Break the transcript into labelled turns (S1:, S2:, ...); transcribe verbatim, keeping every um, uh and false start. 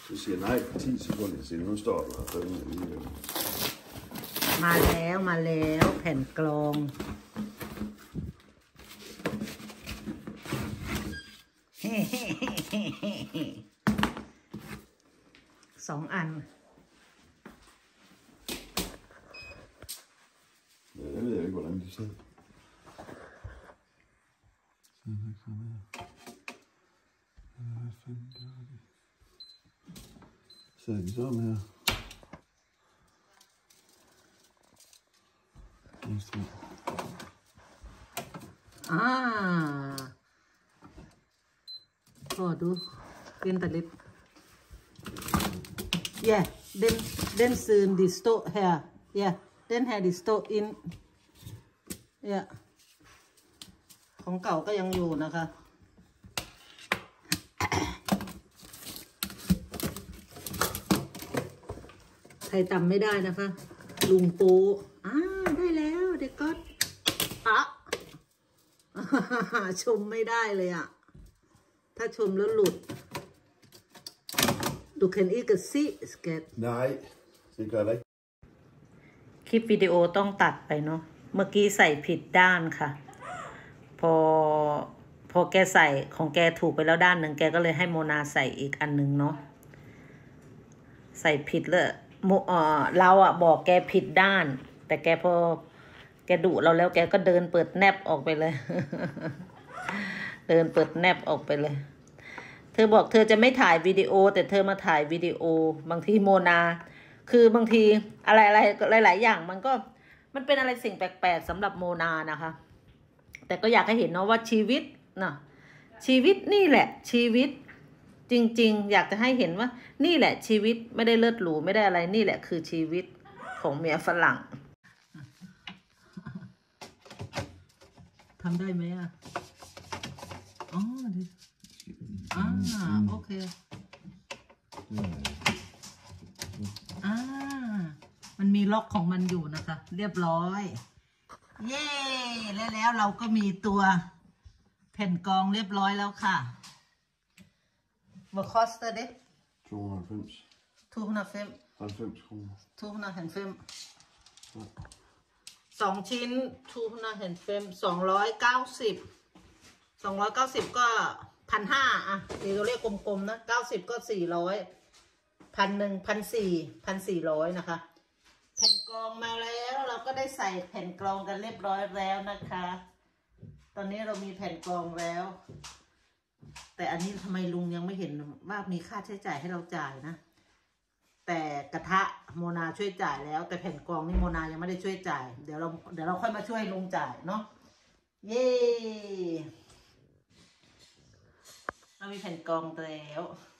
S1: Du siger nej ti sekunder siden. Nu står der og følger alligevel.
S2: มาแล้วมาแล้วแผ่นกรองสองอัน
S1: Ja, jeg ved ikke, hvordan de sidder. Hvad fanden gør de? Sidder de sammen her?
S2: Ah, får du venter lidt. Ja, den, den siden de står her. Ja, den her de står ind. Ja. ของเก่าก็ยังอยู่นะคะใครจำไม่ได้นะคะลุงโป้อ่าได้แล้วเด็กก็อะชมไม่ได้เลยอ่ะถ้าชมแล้วหลุดดูเคนอีกสิสเก็ต
S1: Nej, det gør det ikke.
S2: คลิปวิดีโอต้องตัดไปเนาะเมื่อกี้ใส่ผิดด้านค่ะพอพอแกใส่ของแกถูกไปแล้วด้านหนึ่งแกก็เลยให้โมนาใส่อีกอันหนึ่งเนาะใส่ผิดเลยโมเออเราอ่ะบอกแกผิดด้านแต่แกพอแกดุเราแล้วแกก็เดินเปิดแนบออกไปเลย เดินเปิดแนบออกไปเลยเธอบอกเธอจะไม่ถ่ายวิดีโอแต่เธอมาถ่ายวิดีโอบางทีโมนาคือบางทีอะไรอะไรหลายๆอย่างมันก็มันเป็นอะไรสิ่งแปลกๆสำหรับโมนานะคะแต่ก็อยากให้เห็นเนาะว่าชีวิตนะชีวิตนี่แหละชีวิตจริงๆอยากจะให้เห็นว่านี่แหละชีวิตไม่ได้เลิศหรูไม่ได้อะไรนี่แหละคือชีวิตของเมียฝรั่งทำได้ไหมอ่ะอ๋อดิอ่าโอเคอ่ามันมีล็อกของมันอยู่นะคะเรียบร้อยเย้แล้วแล้วเราก็มีตัวแผ่นกรองเรียบร้อยแล้วค่ะมาคอสเตอร์เด็
S1: to hundrede og halvfems.
S2: ทูพันเฟม
S1: halvfems kroner.
S2: ทูพันเห็นเฟมสองชิ้นทูพันเห็นเฟมสองร้อยเก้าสิบสองร้อยเก้าสิบก็พันห้าอ่ะตีตัวเลขกลมๆนะเก้าสิบก็สี่ร้อยพันหนึ่งพันสี่พันสี่ร้อยนะคะแผ่นกรองมาแล้วเราก็ได้ใส่แผ่นกรองกันเรียบร้อยแล้วนะคะตอนนี้เรามีแผ่นกรองแล้วแต่อันนี้ทำไมลุงยังไม่เห็นว่ามีค่าใช้จ่ายให้เราจ่ายนะแต่กระทะโมนาช่วยจ่ายแล้วแต่แผ่นกรองนี่โมนายังไม่ได้ช่วยจ่ายเดี๋ยวเราเดี๋ยวเราค่อยมาช่วยลุงจ่ายเนาะเย้เรามีแผ่นกรองแล้ว